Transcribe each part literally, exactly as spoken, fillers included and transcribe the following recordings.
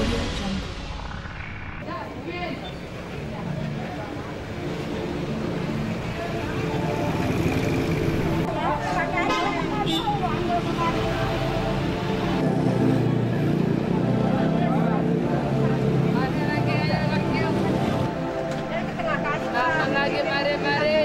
Lagi, mari, mari.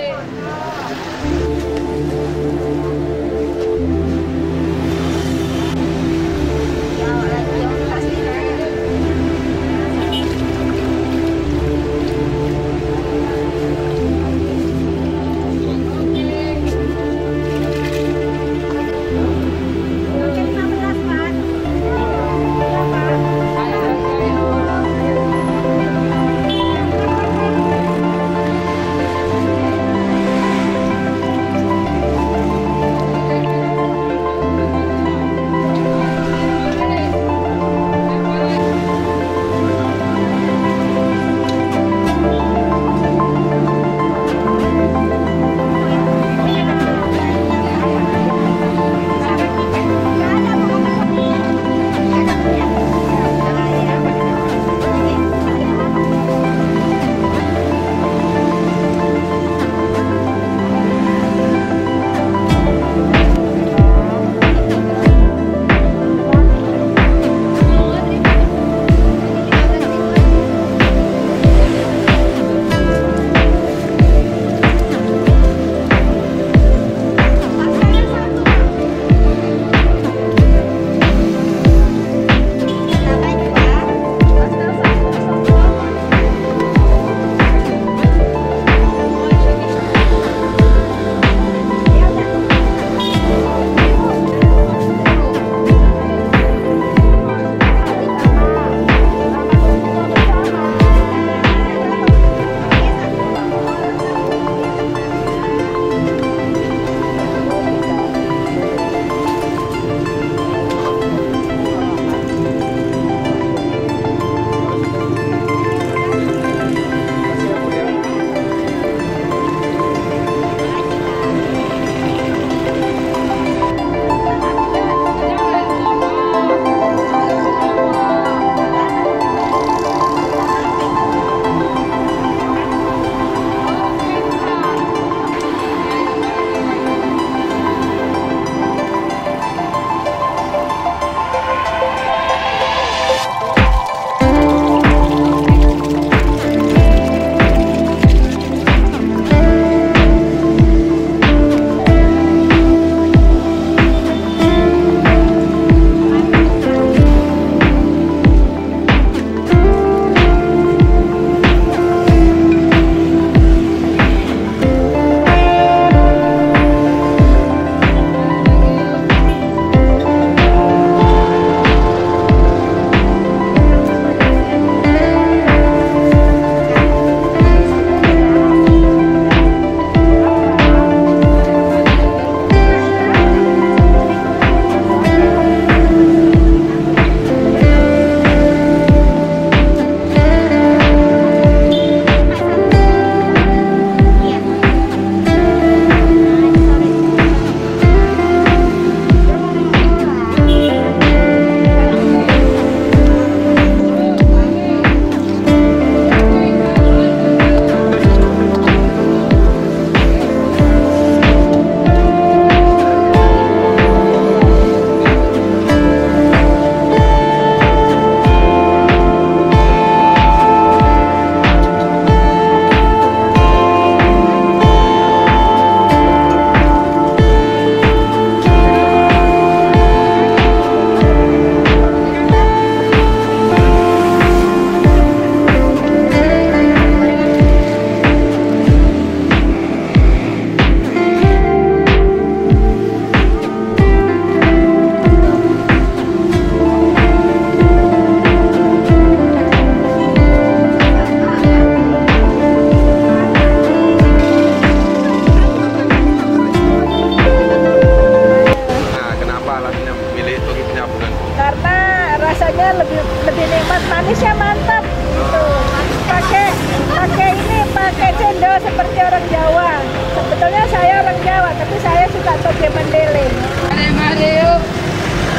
manisnya mantap gitu. Pakai pakai ini pakai cendol seperti orang Jawa. Sebetulnya saya orang Jawa, tapi saya suka toge mendeleng. Mari mari yuk.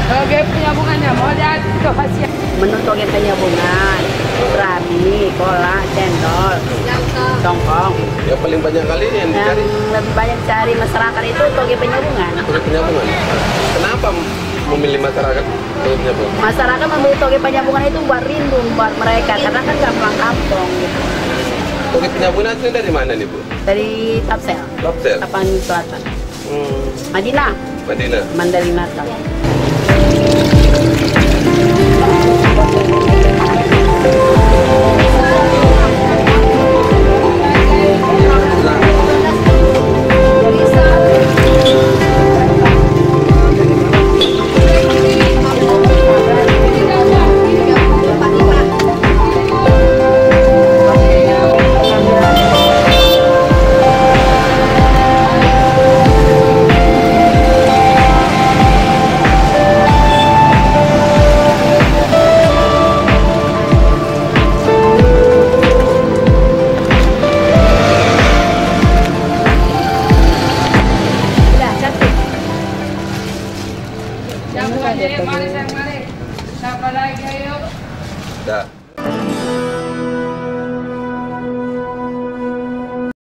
Toge penyambungannya mau lihat itu hasil. Menu toge penyambungan, serabi, kolak, cendol, tongkong. Yang paling banyak kali ini yang dicari. Yang lebih banyak cari masyarakat itu toge penyambungan. Toge penyambungan. Kenapa memilih masyarakat toge penyambungan? Masyarakat memilih toge penyambungan itu buat rindu buat mereka karena kan nggak pulang kampung gitu. Toge penyambungan itu dari mana nih Bu? Dari Tapsel, Tapsel. Tapanuli Selatan. Hmm. Madinah, Madinah. Mandalika Natal. Yang manis yang manis. Siapa lagi ayo? Dah.